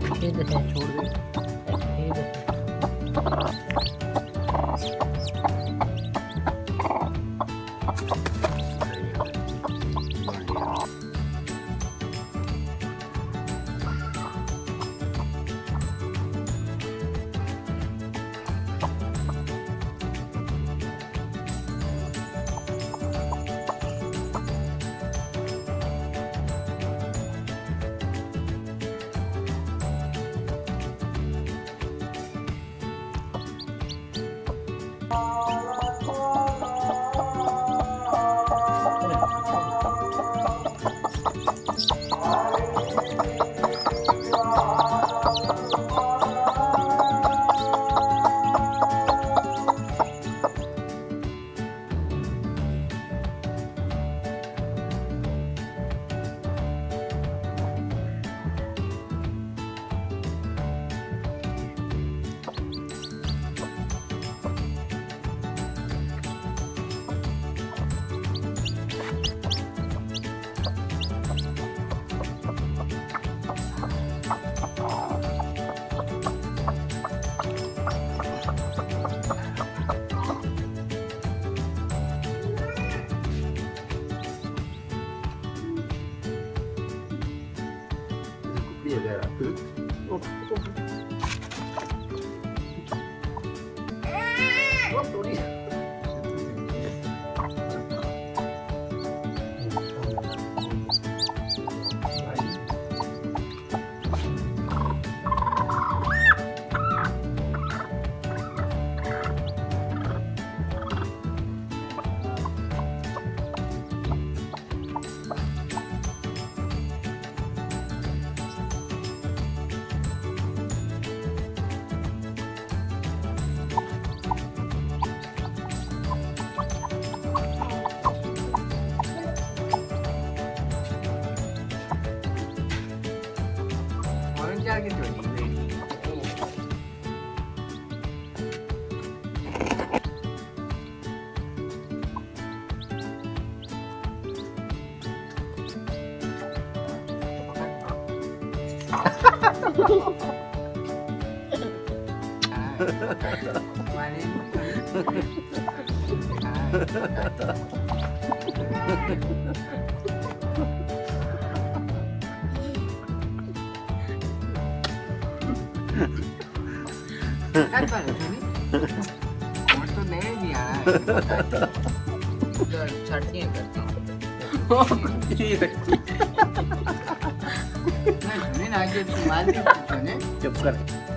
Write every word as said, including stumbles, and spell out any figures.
ठीक है छोड़ दे। ठीक है Där. Ut. Upp, upp. Vad står det? Get ready, ready. Kan paano ini? Motor नहीं दिया है। चटनी करती नहीं सुने ना कि माल नहीं सुने चुप कर।